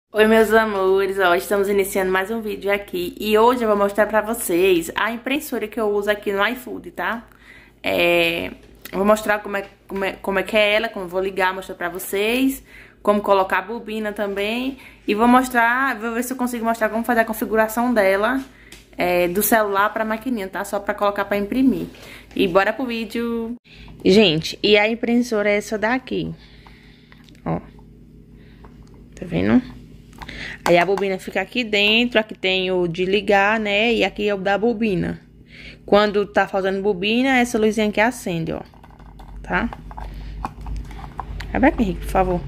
Oi, meus amores, ó, estamos iniciando mais um vídeo aqui e hoje eu vou mostrar pra vocês a impressora que eu uso aqui no iFood, tá? Eu vou mostrar como é que é ela, como eu vou ligar, mostrar pra vocês, como colocar a bobina também e vou ver se eu consigo mostrar como fazer a configuração dela, do celular pra maquininha, tá? Só pra colocar pra imprimir. E bora pro vídeo! Gente, e a impressora é essa daqui, ó, tá vendo? Aí a bobina fica aqui dentro, aqui tem o de ligar, né? E aqui é o da bobina. Quando tá faltando bobina, essa luzinha aqui acende, ó. Tá? Abre aqui, Henrique, por favor.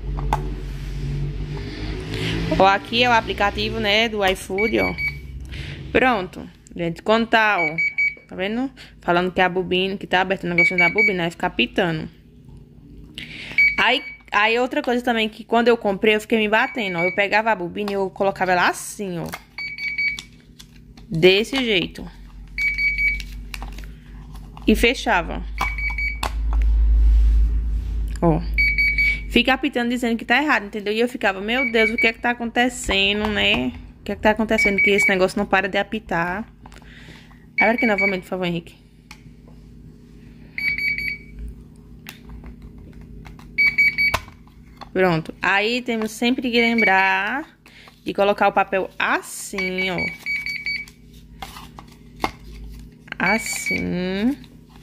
Ó, aqui é o aplicativo, né, do iFood, ó. Pronto. Gente, quando tá, ó, tá vendo? Falando que a bobina, que tá aberto o negocinho da bobina, vai ficar pitando. Aí outra coisa também, que quando eu comprei, eu fiquei me batendo, ó. Eu pegava a bobina e eu colocava ela assim, ó. Desse jeito. E fechava. Ó. Fica apitando dizendo que tá errado, entendeu? E eu ficava, meu Deus, o que é que tá acontecendo, né? O que é que tá acontecendo que esse negócio não para de apitar? Abre aqui novamente, por favor, Henrique. Pronto. Aí temos sempre que lembrar de colocar o papel assim, ó. Assim.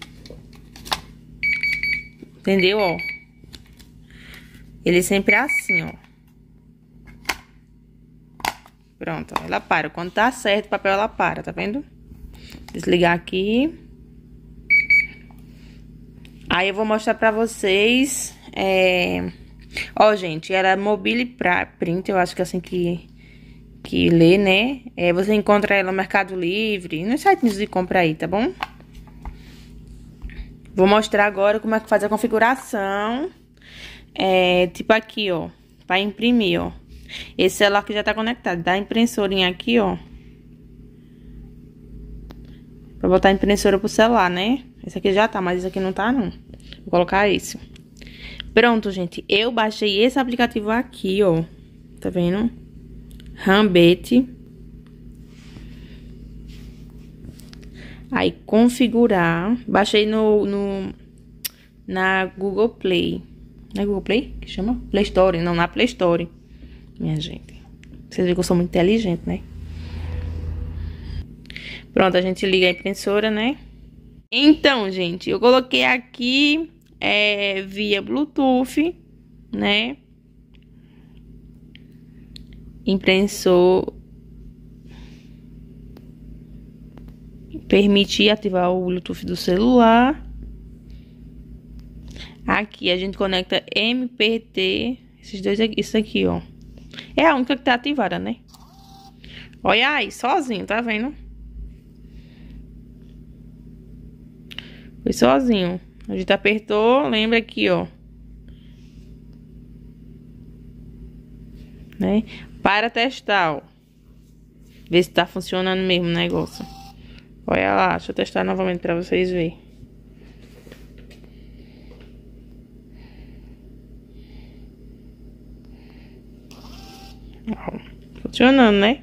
Entendeu, ó? Ele sempre é assim, ó. Pronto, ó, ela para. Quando tá certo o papel, ela para, tá vendo? Desligar aqui. Aí eu vou mostrar pra vocês, ó, gente, ela é Mobile Print, eu acho que é assim que lê, né? Você encontra ela no Mercado Livre, nos sites de compra aí, tá bom? Vou mostrar agora como é que faz a configuração. Tipo aqui, ó, pra imprimir, ó. Esse celular que já tá conectado, dá a impressorinha aqui, ó. Pra botar a impressora pro celular, né? Esse aqui já tá, mas esse aqui não tá, não. Vou colocar esse. Pronto, gente. Eu baixei esse aplicativo aqui, ó. Tá vendo? Rambete. Aí, configurar. Baixei na Google Play. Na Google Play? Que chama? Play Store. Não, na Play Store. Minha gente. Vocês viram que eu sou muito inteligente, né? Pronto, a gente liga a impressora, né? Então, gente, eu coloquei aqui via Bluetooth, né? Impressor. Permitir ativar o Bluetooth do celular. Aqui a gente conecta MPT. Esses dois aqui, isso aqui, ó. É a única que tá ativada, né? Olha aí, sozinho, tá vendo? Foi sozinho. A gente apertou, lembra aqui, ó. Né? Para testar, ó. Ver se tá funcionando mesmo o negócio. Olha lá, deixa eu testar novamente pra vocês verem. Ó, funcionando, né?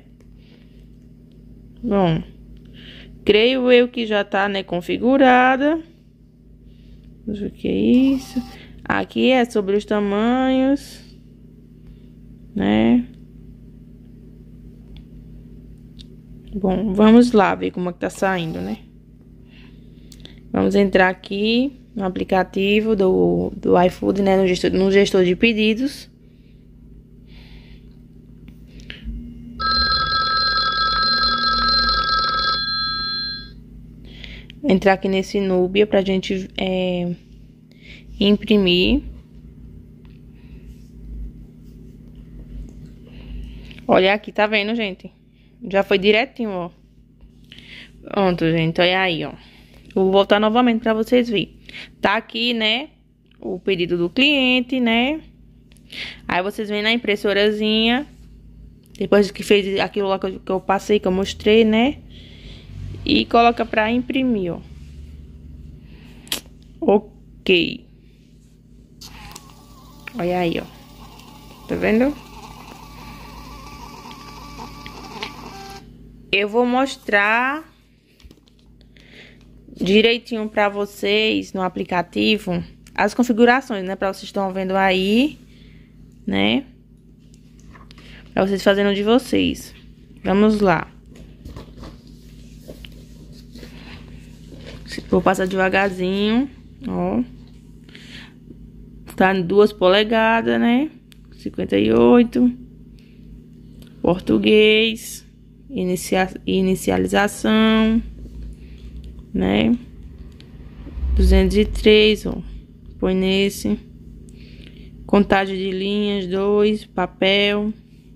Bom, creio eu que já tá, né, configurada. Vamos ver o que é isso. Aqui é sobre os tamanhos, né? Bom, vamos lá ver como é que tá saindo, né? Vamos entrar aqui no aplicativo do iFood, né? No gestor de pedidos. Entrar aqui nesse Núbia pra gente imprimir. Olha aqui, tá vendo, gente? Já foi direitinho, ó. Pronto, gente, olha aí, ó. Vou voltar novamente pra vocês verem. Tá aqui, né, o pedido do cliente, né? Aí vocês vêm na impressorazinha. Depois que fez aquilo lá que eu passei, que eu mostrei, né? E coloca pra imprimir, ó. Ok. Olha aí, ó. Tá vendo? eu vou mostrar direitinho pra vocês no aplicativo as configurações, né? Pra vocês estão vendo aí, né? Pra vocês fazendo de vocês. Vamos lá. Vou passar devagarzinho, ó. Tá em 2 polegadas, né? 58. Português. Inicialização, né? 203, ó. Põe nesse. Contagem de linhas, 2. Papel.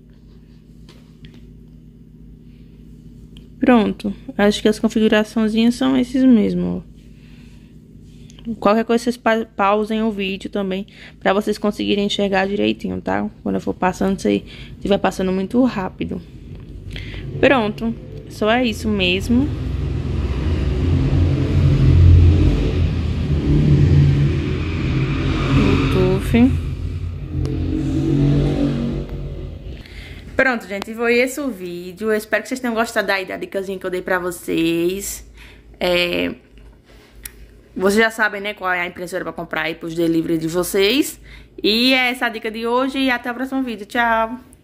Pronto. Acho que as configuraçõezinhas são esses mesmo, ó. Qualquer coisa vocês pausem o vídeo também, pra vocês conseguirem enxergar direitinho, tá? Quando eu for passando, se estiver passando muito rápido. Pronto. Só é isso mesmo. Bluetooth. Pronto, gente, foi esse o vídeo. Eu espero que vocês tenham gostado da dicasinha que eu dei pra vocês. Vocês já sabem, né, qual é a impressora pra comprar aí pros delivery de vocês. E é essa a dica de hoje e até o próximo vídeo. Tchau!